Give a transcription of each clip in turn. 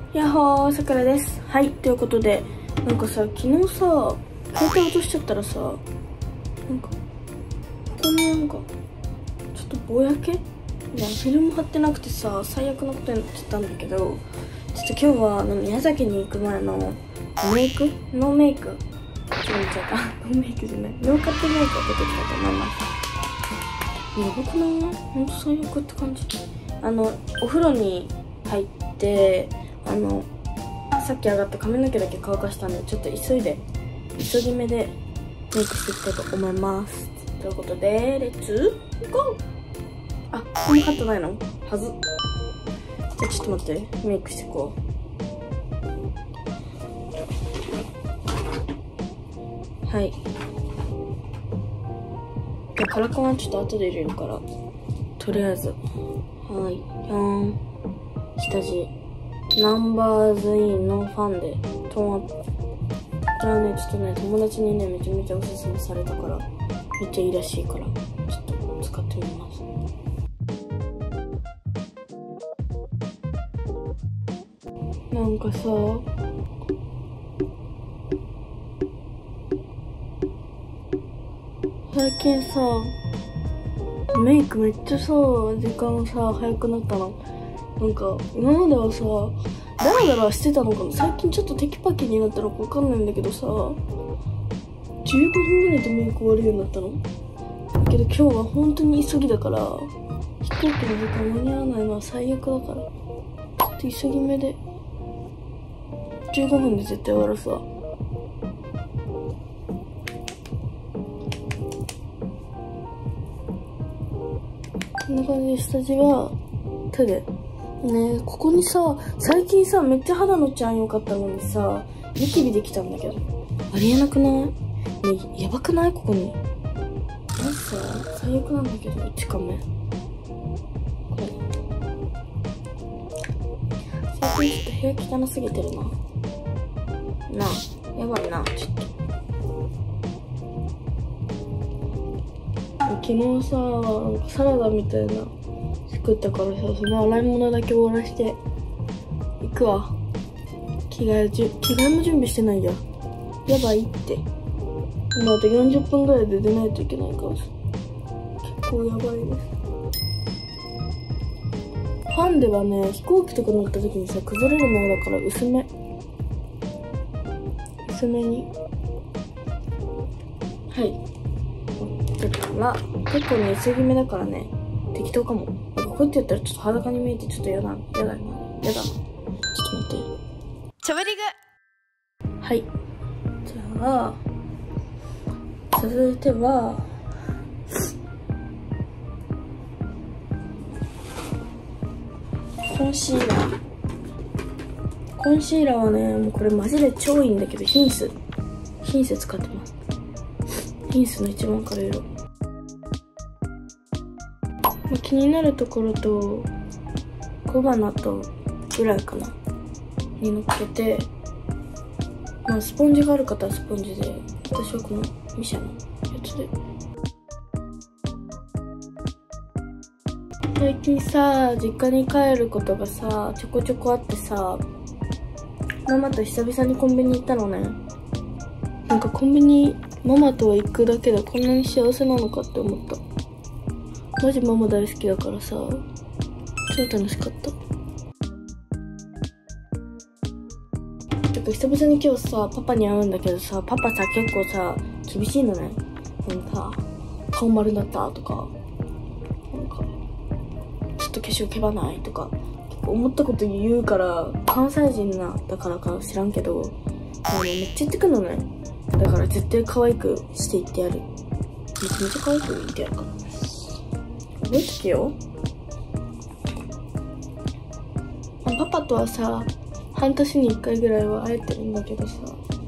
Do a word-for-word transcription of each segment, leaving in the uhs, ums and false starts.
やっほー、さくらです。はい、ということで、なんかさ、昨日さ、携帯落としちゃったらさ、なんか、ここになんか、ちょっとぼやけいや、フィルム貼ってなくてさ、最悪なことになっちゃったんだけど、ちょっと今日は、あの、宮崎に行く前の、メイクノーメイクちょっと言っちゃった。ノーメイクじゃない。ノーカットメイクを出てきたと思います。やばくない？ほんと最悪って感じ。あの、お風呂に入って、あのさっき上がった髪の毛だけ乾かしたんで、ちょっと急いで急ぎ目でメイクしていきたいと思います。ということで、レッツゴー。あ、これもカットないのはず。じゃあちょっと待って、メイクしていこう。はい。でカラコンはちょっと後で入れるから、とりあえずはい、じゃーん。下地ナンバーズインのファンでトーンアップ。こちらね、ちょっとね、友達にね、めちゃめちゃおすすめされたから、めっちゃいいらしいから、ちょっと使ってみます。なんかさ、最近さ、メイクめっちゃさ、時間さ、早くなったの。なんか、今まではさ、ダラダラしてたのかな。最近ちょっとテキパキになったのかわかんないんだけどさ、じゅうごふんぐらいでメイク終わるようになったの。だけど今日は本当に急ぎだから、飛行機の時間間に合わないのは最悪だから、ちょっと急ぎ目で、じゅうごふんで絶対終わらすわ。こんな感じで下地は手で。ねえ、ここにさ、最近さ、めっちゃ肌の治安良かったのにさ、ニキビできたんだけど。ありえなくない？ねえ、やばくない？ここに。マジさ、最悪なんだけど、いちカメ。これ。最近ちょっと部屋汚すぎてるな。なあ、やばいな、ちょっと。昨日さ、なんかサラダみたいな作ったからさ、その洗い物だけ終わらして行くわ。着替えじゅ着替えも準備してないや。やばいって。今あとよんじゅっぷんぐらいで出ないといけないからさ、結構やばいです。ファンデはね、飛行機とか乗った時にさ、崩れる前だから薄め薄めに、はいだから結構ね、急ぎ目だからね、適当かも。こうやってやったらちょっと裸に見えてちょっとやだ、やだな、やだな。ちょっと待って。 ちょぶりぐ。はい。じゃあ、続いては、コンシーラー。コンシーラーはね、もうこれマジで超いいんだけど、ヒンス。ヒンス使ってます。ヒンスの一番軽い色。まあ、気になるところと小鼻とぐらいかなにのっけて、まあスポンジがある方はスポンジで、私はこのミシャのやつで。最近さ、実家に帰ることがさちょこちょこあってさ、ママと久々にコンビニ行ったのね。なんかコンビニママと行くだけでこんなに幸せなのかって思った。マジママ大好きだからさ、超楽しかった。てか久々に今日さ、パパに会うんだけどさ、パパさ、結構さ、厳しいのね。なんか、顔丸だったとか、なんか、ちょっと化粧けばないとか、結構思ったこと言うから、関西人な、だからか知らんけど、あのめっちゃ言ってくるのね。だから絶対可愛くしていってやる。めちゃめちゃ可愛く言ってやるから。覚えとけよ。パパとはさ、半年にいっかいぐらいは会えてるんだけどさ、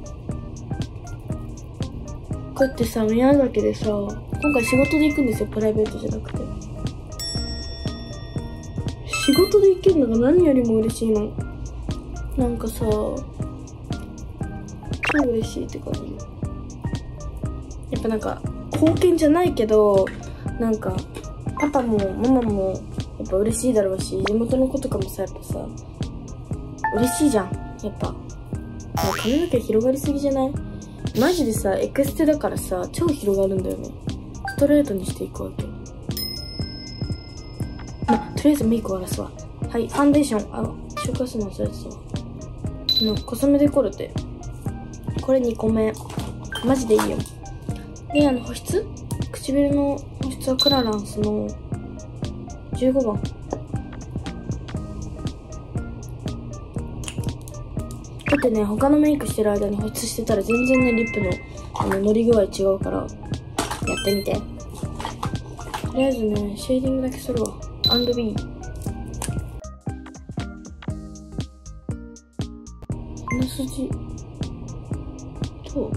こうやってさ、宮崎でさ、今回仕事で行くんですよ、プライベートじゃなくて。仕事で行けるのが何よりも嬉しいの。なんかさ、超嬉しいって感じ。やっぱなんか、貢献じゃないけど、なんか、パパもママもやっぱ嬉しいだろうし、地元の子とかもさ、やっぱさ、 嬉しいじゃん、やっぱ。もう髪の毛広がりすぎじゃない？マジでさ、エクステだからさ、超広がるんだよね。ストレートにしていくわけ。まあ、とりあえずメイク終わらすわ。はい、ファンデーション。あ、紹介するの忘れてたわ。のコスメデコルテ。これにこめ。マジでいいよ。で、あの、保湿？唇の保湿はクラランスのじゅうごばん。だってね、他のメイクしてる間に保湿してたら全然ね、リップのあの乗り具合違うから、やってみて。とりあえずね、シェーディングだけするわ。アンドビー。鼻筋と、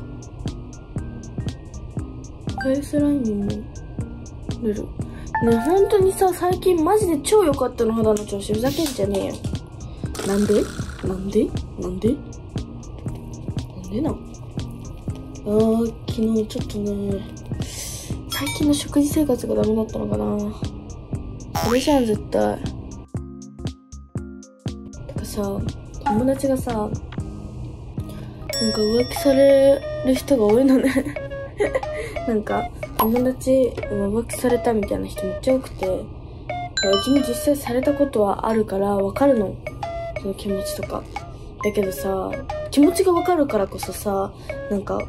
フェイスラインにも塗る。ね、本当にさ、最近マジで超良かったの、肌の調子。ふざけんじゃねえよ。なんでなんでなんでなんでなんあー、昨日ちょっとね、最近の食事生活がダメだったのかな。それじゃん、絶対。てかさ、友達がさ、なんか浮気される人が多いのね。なんか、友達浮気されたみたいな人めっちゃ多くて、うちも実際されたことはあるからわかるの。その気持ちとか。だけどさ、気持ちがわかるからこそさ、なんか、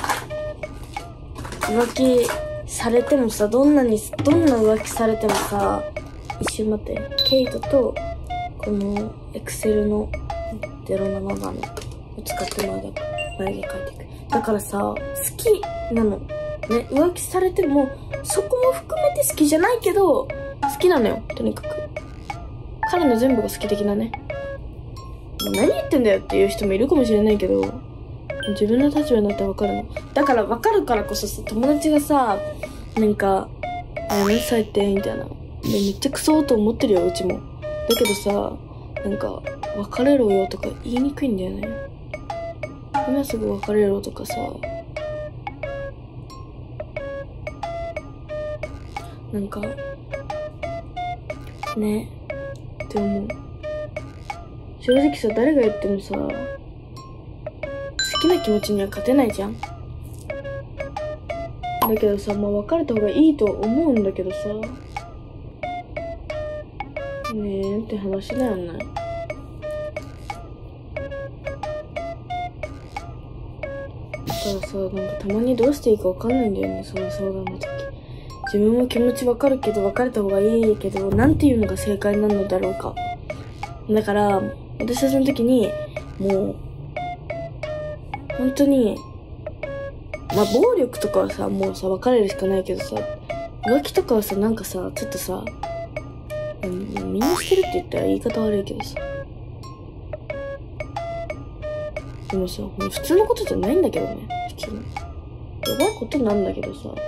浮気されてもさ、どんなに、どんな浮気されてもさ、一瞬待って、ケイトと、この、エクセルのゼロななばんを使って眉毛、眉毛描いていく。だからさ、好きなの。ね、浮気されても、そこも含めて好きじゃないけど、好きなのよ、とにかく。彼の全部が好き的なね。何言ってんだよっていう人もいるかもしれないけど、自分の立場になってわかるの。だからわかるからこそさ、友達がさ、なんか、あ、何歳ってみたいな。で、めっちゃクソと思ってるよ、うちも。だけどさ、なんか、別れろよとか言いにくいんだよね。今すぐ別れろとかさ、なんか、ね、って思う。正直さ、誰が言ってもさ、好きな気持ちには勝てないじゃん。だけどさ、まあ別れた方がいいと思うんだけどさ、ねえって話だよね。だからさ、なんかたまにどうしていいかわかんないんだよね、その相談の時。自分も気持ちわかるけど、別れた方がいいけど、なんていうのが正解なのだろうか。だから、私はその時に、もう、本当に、まあ、暴力とかはさ、もうさ、別れるしかないけどさ、浮気とかはさ、なんかさ、ちょっとさ、うん、みんなしてるって言ったら言い方悪いけどさ。でもさ、普通のことじゃないんだけどね、普通の。やばいことなんだけどさ。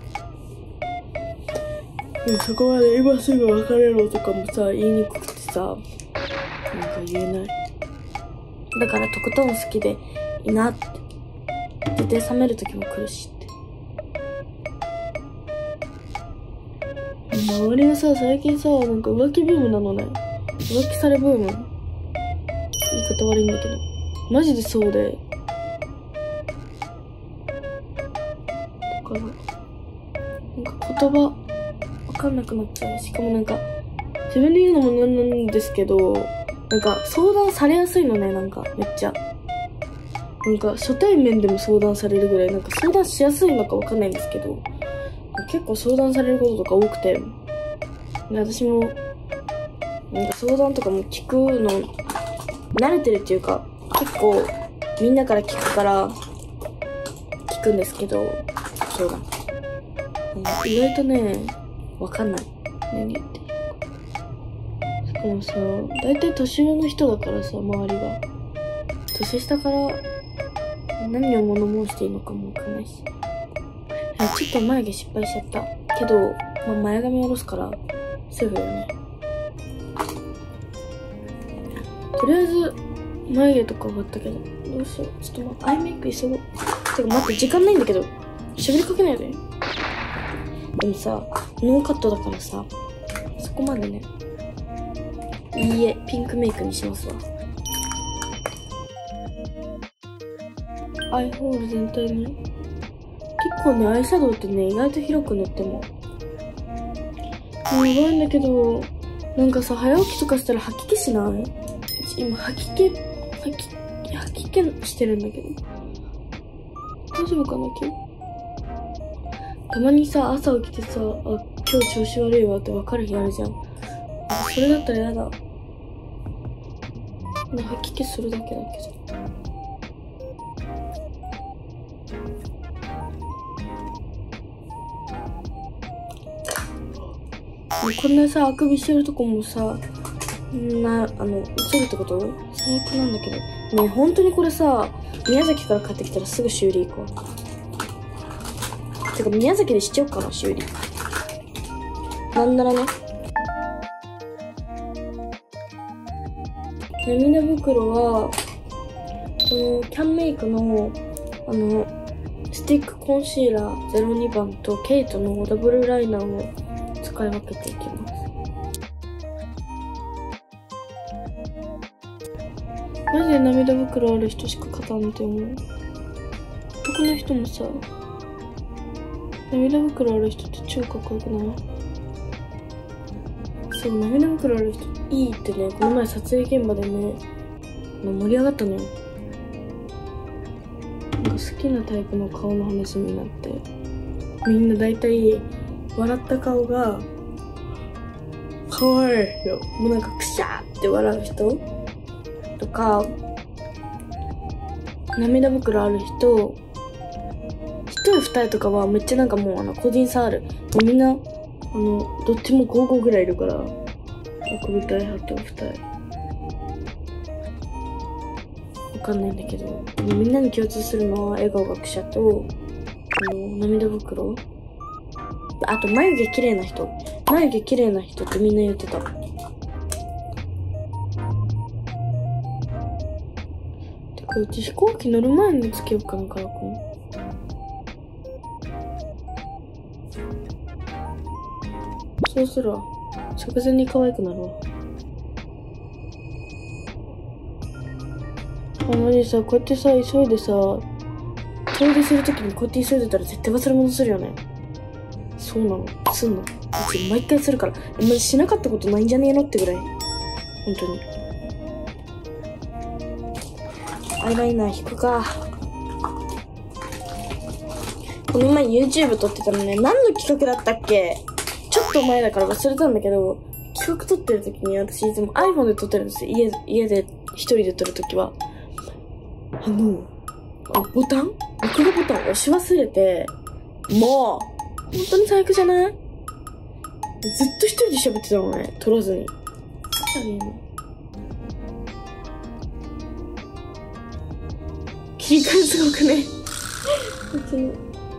でもそこまで今すぐ別れろとかもさ、言いにくくてさ、なんか言えない。だからとことん好きでいいなって。絶対冷める時も来るしって。周りがさ、最近さ、なんか浮気ブームなのね。浮気されブーム。言い方悪いんだけど。マジでそうで。だから、なんか言葉、わかんなくなっちゃう。しかもなんか、自分で言うのもなんなんですけど、なんか相談されやすいのね、なんか、めっちゃ。なんか初対面でも相談されるぐらい、なんか相談しやすいのかわかんないんですけど、結構相談されることとか多くて、で私も、なんか相談とかも聞くの、慣れてるっていうか、結構みんなから聞くから、聞くんですけど、相談。意外とね、わかんない。何言ってるか。しかもさ、だいたい年上の人だからさ、周りが。年下から、何を物申していいのかもわかんないし。ちょっと眉毛失敗しちゃった。けど、まあ、前髪下ろすから、セーフだよね。とりあえず、眉毛とか終わったけど、どうしよう。ちょっと待って、アイメイク急ごう。てか待って、時間ないんだけど、喋りかけないで。でもさ、ノーカットだからさ、そこまでね。いいえ、ピンクメイクにしますわ。 アイホール全体に。結構ね、アイシャドウってね、意外と広く塗っても。やばいんだけど、なんかさ、早起きとかしたら吐き気しない？今、吐き気、吐き、吐き気してるんだけど。大丈夫かな、今日。たまにさ、朝起きてさ、あ、今日調子悪いわって分かる日あるじゃん。それだったらやだ。吐き気するだけだけど。こんなさ、あくびしてるとこもさ、な、あの、映るってこと？最悪なんだけど。ね、本当にこれさ、宮崎から帰ってきたらすぐ修理行こう。てか、宮崎でしちゃおうかな、修理。なんならね。涙袋は、その、キャンメイクの、あの、スティックコンシーラーゼロにばんとケイトのダブルライナーを使い分けていきます。マジで涙袋ある人しか勝たんって思う。男の人もさ、涙袋ある人って超かっこよくない？そう、涙袋ある人いいってね、この前撮影現場でね、盛り上がったのよ。なんか好きなタイプの顔の話になって、みんな大体笑った顔が可愛いよ。もうなんかクシャーって笑う人とか、涙袋ある人、一人二人とかはめっちゃなんかもうあの個人差ある。もうみんな、あの、どっちもごごぐらいいるから、奥二重派と二重。わかんないんだけど、みんなに共通するのは笑顔がクシャと、あの、涙袋。あと眉毛綺麗な人。眉毛綺麗な人ってみんな言ってた。てか、うち飛行機乗る前につけようかな、カラコン。そうするわ。直前に可愛くなるわ。あ、マジさ、こうやってさ、急いでさ、遠出するときにこうやって急いでたら絶対忘れ物するよね。そうなの。すんの。うち毎回するから。え、マジしなかったことないんじゃねえのってぐらい。本当に。アイライナー引くか。この前 YouTube 撮ってたのね。何の企画だったっけ？ちょっと前だから忘れたんだけど、企画撮ってる時に私いつも iPhone で撮ってるんですよ。家、家で一人で撮るときは。あの、ボタン録画ボタン押し忘れて、もう、本当に最悪じゃない？ずっと一人で喋ってたのね。撮らずに。切り替えすごくね。別に。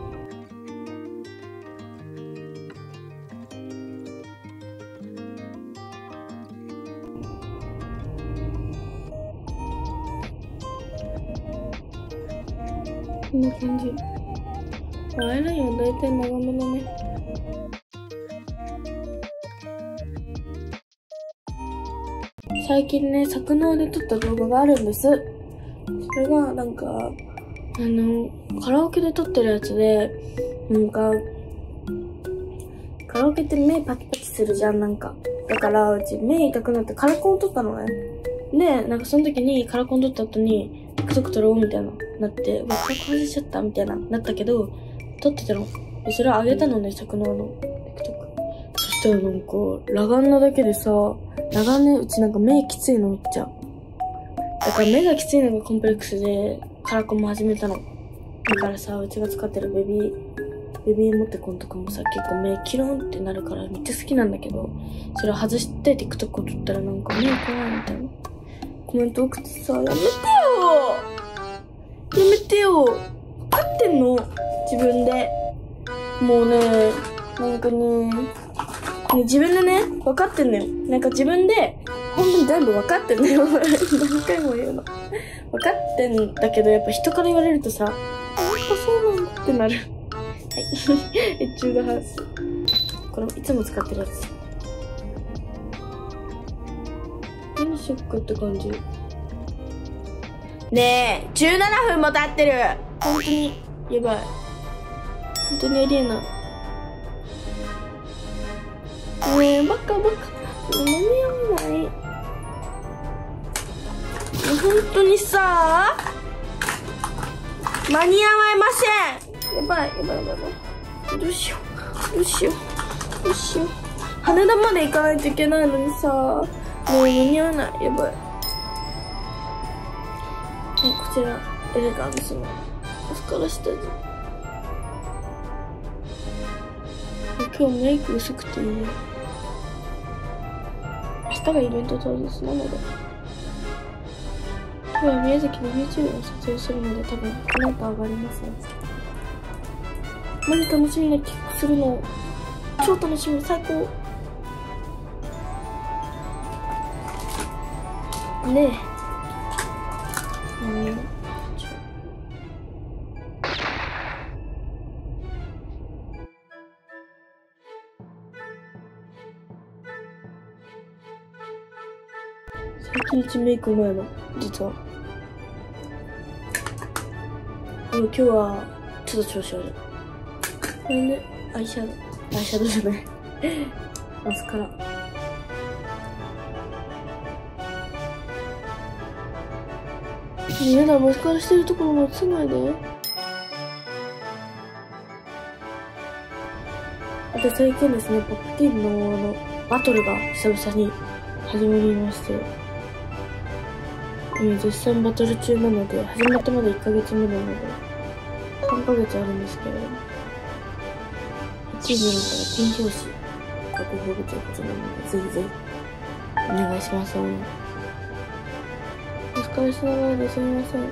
こんな感じ。アイラインはだいたい長めだね。最近ね、作能で撮った動画があるんです。それが、なんか、あの、カラオケで撮ってるやつで、なんか、カラオケって目パキパキするじゃん、なんか。だから、うち目痛くなってカラコン撮ったのね。で、なんかその時にカラコン撮った後に、TikTok 撮ろうみたいな、なって、うわ、顔外しちゃったみたいな、なったけど、撮ってたの。で、それを上げたのね、作能の TikTok。そしたらなんか、裸眼なだけでさ、裸眼ね、うちなんか目きついのめっちゃ。だから目がきついのがコンプレックスで、カラコンも始めたの。だからさ、うちが使ってるベビー、ベビーモテコンとかもさ、結構目キロンってなるからめっちゃ好きなんだけど、それを外して TikTok を撮ったらなんか目怖いみたいな。コメント送ってさ、やめてよやめてよ分かってんの自分で。もうね、なんかね、ね自分でね、分かってんのよ。なんか自分で、本当に全部分かってんのよ。何回も言うの。分かってんだけど、やっぱ人から言われるとさ、あ、やっぱそうなんだってなる。はい。エチュードハウス。これいつも使ってるやつ。何ショックって感じ。 ねえ、じゅうななふんも経ってる。本当に、やばい。本当にありえない。ねえ、バカバカ。間に合わない。本当にさ、間に合わいません。やばい、やばい、やばい、やばい。どうしよう。どうしよう。どうしよう。羽田まで行かないといけないのにさ、もう間に合わない。やばい。はい、こちら、エレガンスのマスカラ下地。今日メイク薄くていいよ。明日がイベント当日なので。今日は宮崎の YouTube を撮影するので、多分この後上がりますね。マジ楽しみなキックするの。超楽しみ、最高。ねえ。うん。最近一メイク前の、実は。でも今日は、ちょっと調子悪い。これね、アイシャドウ。アイシャドウじゃない。マスカラ。やだ、マスカラしてるところ映さないで。あと最近ですね、ポップティーンのあの、バトルが久々に始まりまして。今絶賛バトル中なので、始まってまだいっかげつめなので、さんかげつあるんですけれども。はちじになったら天表紙がご報告ということなので、ぜひぜひ、お願いします。お疲れ様なのですみません。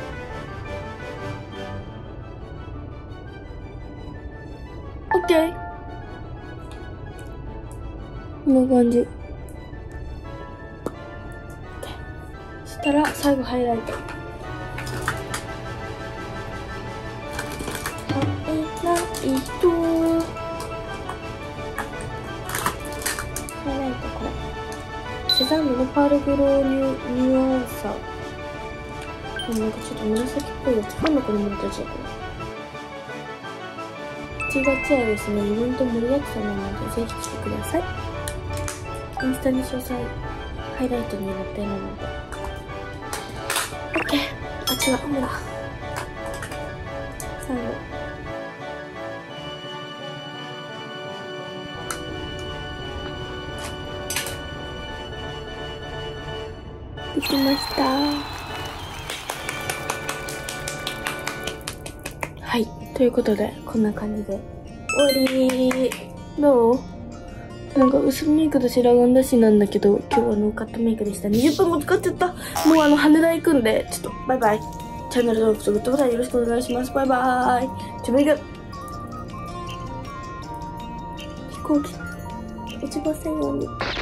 オッケー。こんな感じ。そしたら最後ハイライト。ハイライト。ハイライトこれ。セザンヌのパールグローニュニュアンサー。なんかちょっと紫っぽいやつ。ファンの子にも出ちゃう。いちがつはですね、イベント盛りだくさんなので、ぜひ来てください。インスタに詳細、ハイライトに載っているので。オッケー。あ、違う、雨だ。最後。できました。はい。ということで、こんな感じで終わり。どう？なんか薄メイクと白髪だしなんだけど、今日はノーカットメイクでした。にじゅっぷんも使っちゃった。もうあの、羽田行くんで、ちょっとバイバイ。チャンネル登録とグッドボタンよろしくお願いします。バイバーイ。ちょめぐ。飛行機、落ちませんように。